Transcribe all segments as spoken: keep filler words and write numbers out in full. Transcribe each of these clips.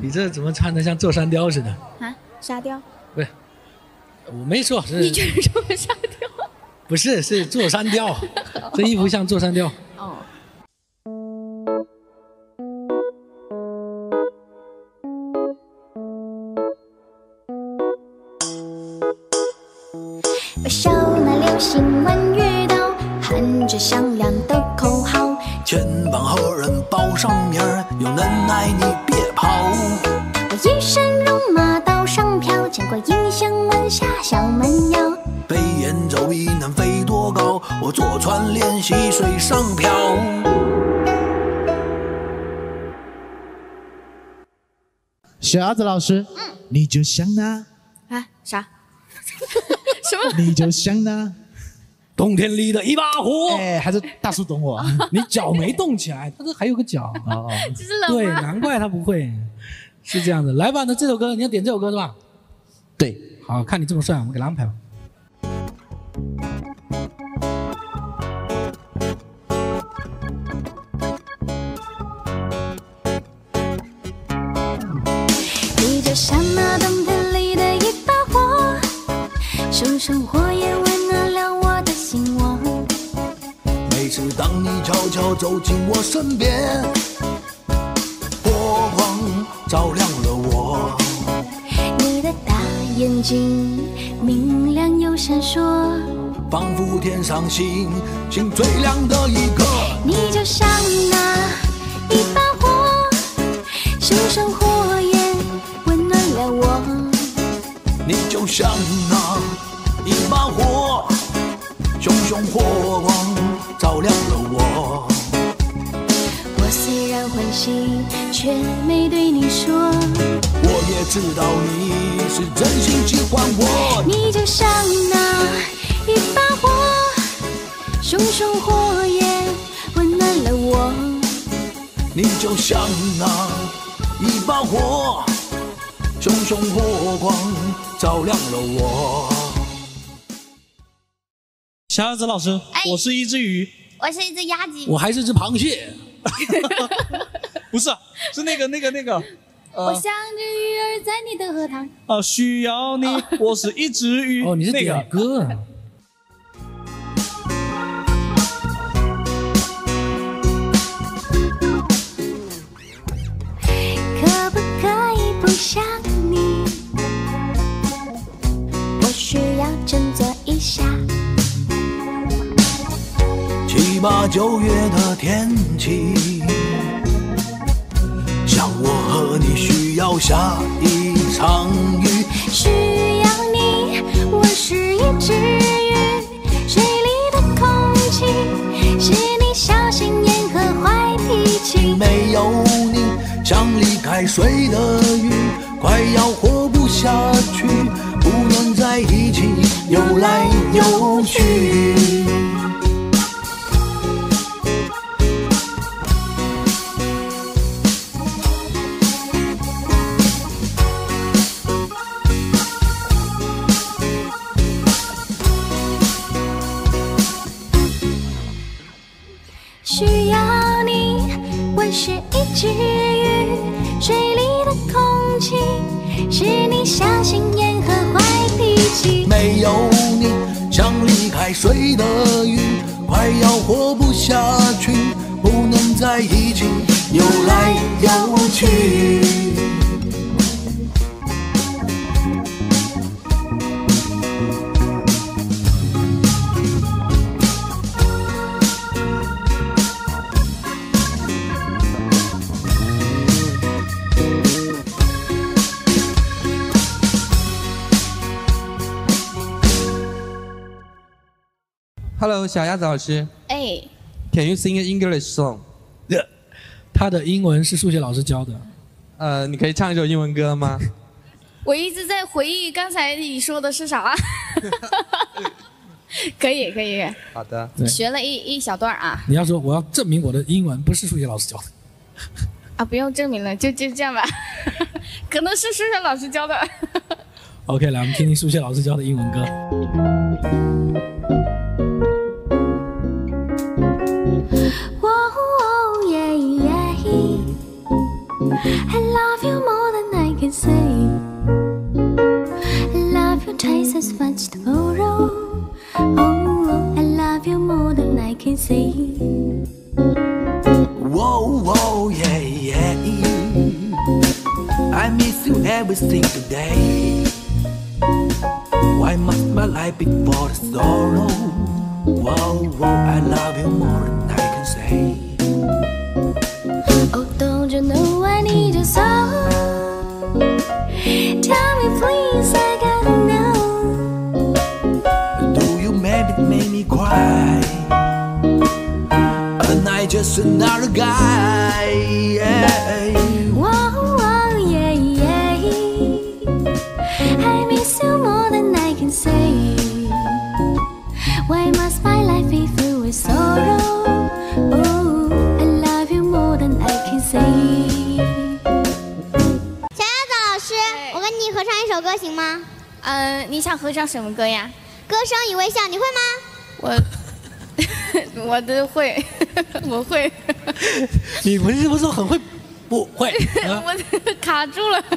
你这怎么穿得像座山雕似的？ 啊，沙雕？ 不是，我没说是。 你觉得这么沙雕？ 不是，是座山雕。这衣服像座山雕。 哦。 我手拿流星弯月刀，喊着响亮的口号， 前方何人报上面儿，有能耐你别跑。 我一身戎马道上飘，见过英雄问下小蛮腰。 飞檐走壁能飞多高，我坐船练习水上漂。 小鸭子老师，嗯，你就像那啊啥？什么？ 你就像那冬天里的一把火。 哎，还是大叔懂我。 你脚没动起来，他这还有个脚。 哦， 这是冷吗？ 对，难怪他不会。是这样的，来吧，那这首歌你要点这首歌是吧？ 对， 好看你这么帅，我们给他安排吧。 你就像那冬天里的一把火，熊熊火焰温暖了我的心窝。 每次当你悄悄走进我身边，火光照亮了我。 你的大眼睛明亮又闪烁， 仿佛天上星星最亮的一刻。 你就像那一把火，熊熊火焰温暖了我。 你就像那一把火，熊熊火光照亮了我。 我虽然欢喜，却没对你说， 我也知道你是真心喜欢我。 你就像那一把火，熊熊火焰温暖了我。 你就像那一把火，熊熊火光照亮了我。 小鸭子老师， 哎、 我是一只鱼， 我是一只鸭鸡， 我还是只螃蟹。 不是，是那个那个那个。 呃、我像只鱼儿在你的荷塘。 啊，需要你，我是一只鱼。 哦，你是点歌啊？ 可不可以不想你？我需要振作一下。 七八九月的天气，像我和你需要下一场雨。 需要你，我是一只鱼，水里的空气是你小心眼和坏脾气。 没有你，像离开水的鱼，快要活不下去，不能在一起游来游去。 需要你，我是一只鱼，水里的空气是你小心眼和坏脾气。 没有你，像离开水的鱼，快要活不下去，不能在一起游来游去。 Hello， 小鸭子老师。 哎 ，Can you sing an English song？ 他的英文是数学老师教的。 呃，你可以唱一首英文歌吗？ 我一直在回忆刚才你说的是啥。可以可以。 好的。 学了一一小段啊。 你要说我要证明我的英文不是数学老师教的。 啊，不用证明了，就就这样吧。可能是数学老师教的。 OK， 来，我们听听数学老师教的英文歌。 Oh, oh, yeah, yeah. I love you more than I miss you every single day. Why must my life be for the sorrow? Whoa, whoa, I love you more than I can say. Oh, don't you know I need you so? Tell me please, I gotta know. Do you maybe make me cry? And I just another guy. Yeah. Whoa, whoa, yeah, yeah. I miss you more than I can say. Why must my life be filled with sorrow? Oh, I love you more than I can say. 小鸭子老师，我跟你合唱一首歌行吗？ 嗯，你想合唱什么歌呀？ 歌声与微笑，你会吗？ 我我的会，我会。 你不是不是很会？不会，啊、 我卡住了。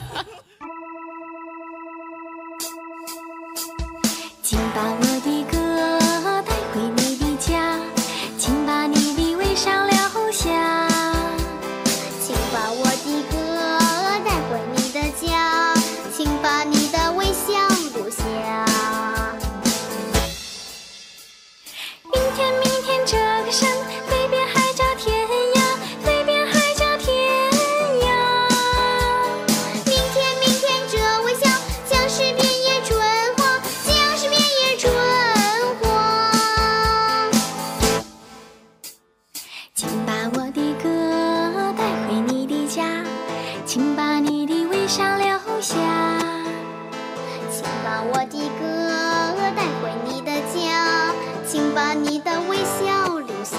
请把我的歌带回你的家，请把你的微笑留下。 请把我的歌带回你的家，请把你的微笑留下。 明天，明天这个山飞遍海角天涯，飞遍海角天涯。 明天，明天这微笑将是遍野春花，将是遍野春花。 请把我的歌带回你的家，请把你的微笑留下。 请把我的歌带回你的家，请把你的微笑留下。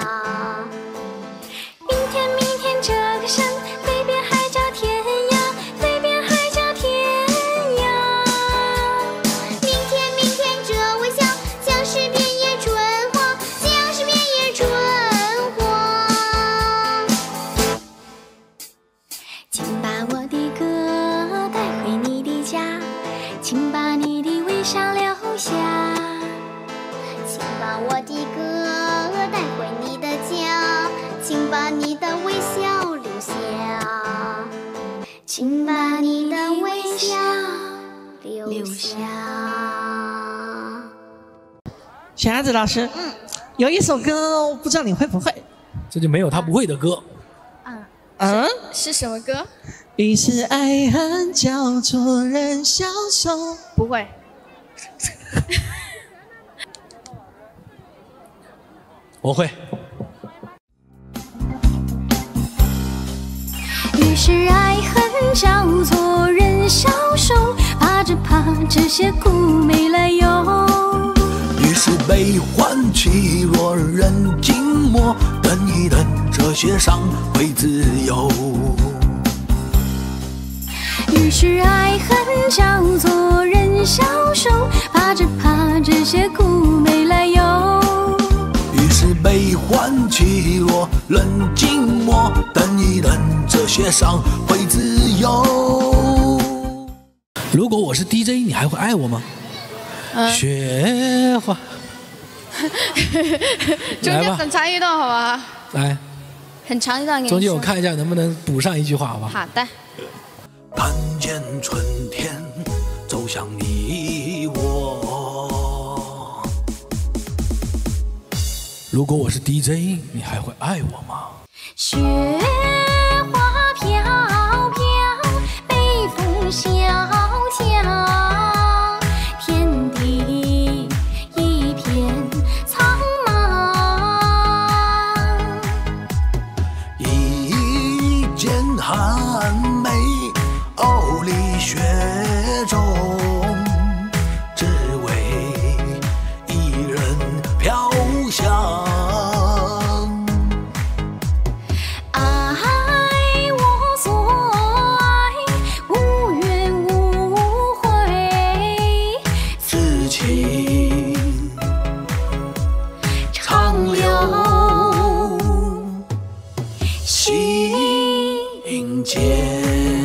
明天，明天这个山飞遍海角天涯，飞遍海角天涯。 明天，明天这微笑将是遍野春花，将是遍野春花。 请把我的歌带回你的家，请把你的微笑留下。 请把我的歌带回你的家，请把你的微笑留下。请把你的微笑留下。 小鸭子老师，嗯，有一首歌，不知道你会不会？ 这就没有他不会的歌。 嗯嗯， 是什么歌？ 于是爱恨交错人消瘦。 不会。 我会。 于是爱恨交错人消瘦，怕只怕这些苦没来由。 于是悲欢起落人静默，等一等这些伤会自由。 于是爱恨交错人消瘦，怕只怕这些苦没来由。 于是悲欢起落人静默，等一等这些伤会自由。 如果我是 D J， 你还会爱我吗？ 嗯、 雪花。 中间很长一段，好吧？ 来， 很长一段给你说。 中间我看一下能不能补上一句话，好吧？ 好的。 看见春天走向你我。 如果我是 D J， 你还会爱我吗？ 雪花飘飘，北风萧萧，天地一片苍茫。 一剑寒梅傲立雪中，只为一人飘香。 爱我所爱，无怨无悔， 此情长留心间。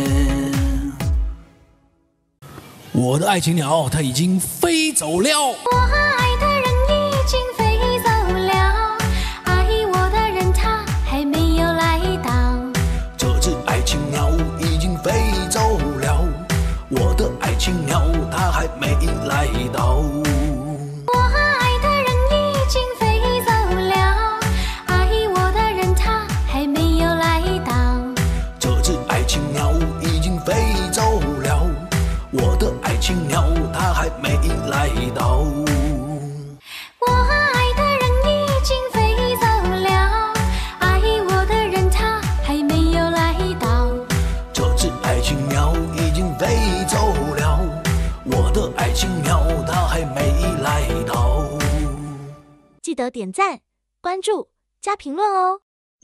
我的爱情鸟，它已经飞走了。 我爱的人已经飞走了，爱我的人他还没有来到。 这只爱情鸟已经飞情鸟已经飞走了，我的爱情鸟它还没来到。 记得点赞、关注、加评论哦。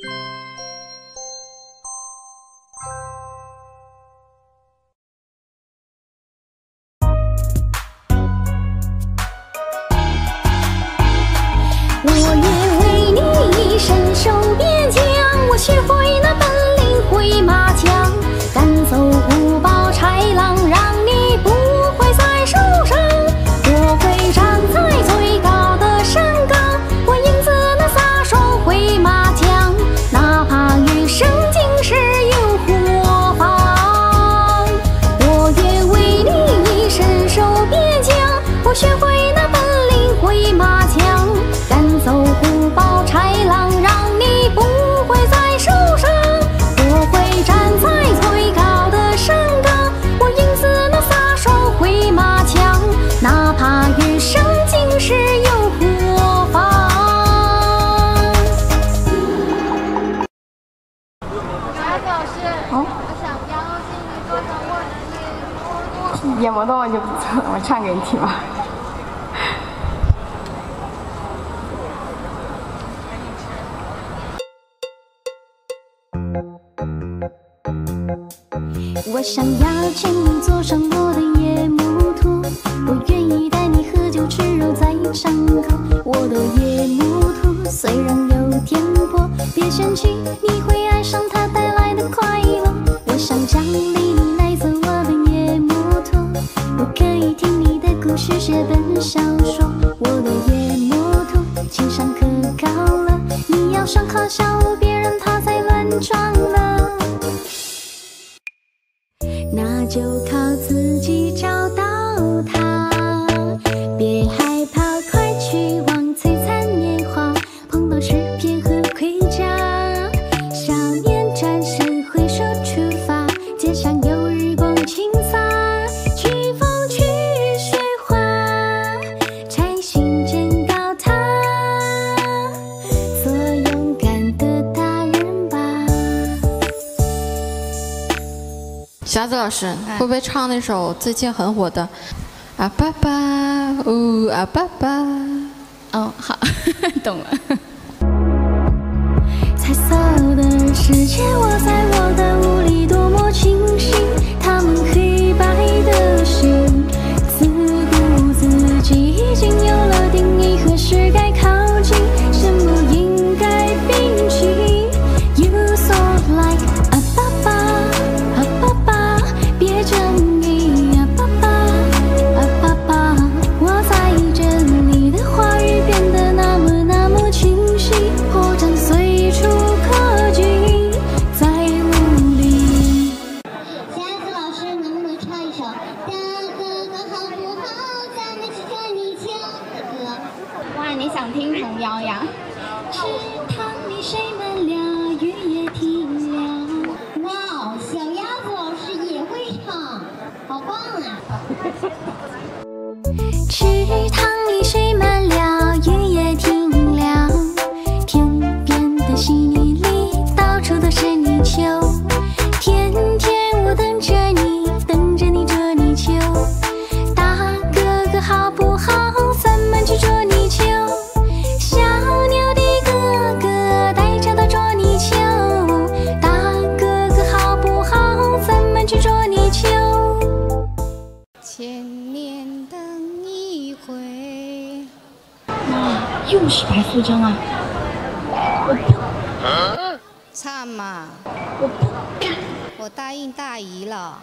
我愿为你伸手边疆，我学会那本领会马枪，赶走虎豹豺狼，让你不会再受伤。我会站在最高的山岗，我影子那飒爽会马枪，哪怕余生尽是有火放。我愿为你伸手边疆，我学会那本领会马枪，赶走虎豹豺狼，让你不会再受伤。我会站在最高的山岗，我影子那飒爽会马枪，哪怕余生尽是有火放。 老师，哦，我想邀请你做成我的演播动就不错了，我唱给你听吧。 我想要请你坐上我的夜摩托，我愿意带你喝酒吃肉在伤口。我的夜摩托虽然有点破，别嫌弃，你会爱上它带来的快乐。我想奖励你来坐我的夜摩托，我可以听你的故事写本小说。我的夜摩托情商可高了，你要上课笑别人他才乱撞了。那就靠自己找到它，别害怕，快去往璀璨年华，碰到诗篇和盔甲，少年转身挥手出发，街上有日光倾洒，去风去雪花，摘星真高塔，做勇敢的大人吧。 小子老师，会不会唱那首最近很火的《啊爸爸》？哦啊爸爸。 哦，好，懂了。 彩色的世界，我在我的屋里多么清晰，他们黑白的心，自顾自己已经有了定义，何时该靠近，什么应该摒弃。You so like 啊爸爸，啊爸爸，别争议啊爸爸，啊爸爸，我在这里的话语变得那么那么清晰，破绽随处可及，在雾里。 下次老师能不能唱一首大哥哥好不好？咱们去看你跳的歌。 哇，你想听童谣呀？ 池塘里水满了，雨也停了。 哇，小鸭子老师也会唱，好棒啊！ 池塘里水满了，雨也停了，天边的稀泥里到处都是泥鳅，天天我等着你，等着你捉泥鳅。大哥哥好不好？咱们去捉泥鳅。小牛的哥哥带着它捉泥鳅，大哥哥好不好？咱们去捉泥鳅。 千年等一回。 又是白素贞啊！ 唱嘛！ 我不敢。 我答应大姨了。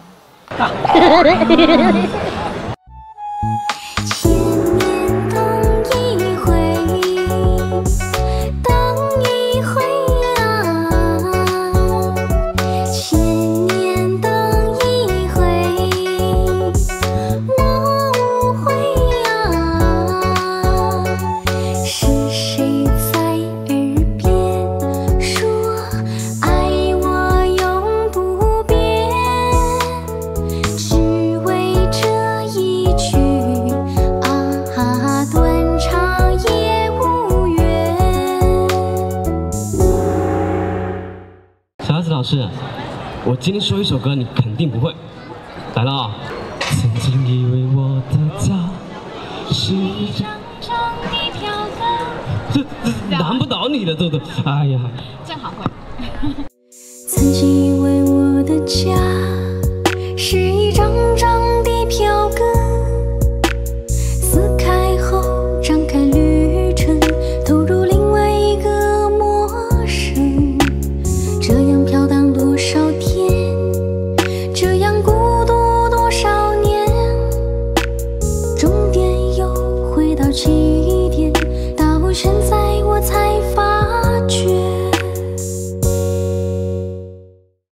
千年等一回，等一回啊！千年等一回，我无悔啊！是谁在耳边说爱我永不变？只为这一句啊，断肠也无缘。 小鸭子老师， 我今天说一首歌，你肯定不会。来了啊！曾经以为我的家是一张张的票根，这这难不倒你的，豆豆。哎呀， 正好会。 曾经以为我的家。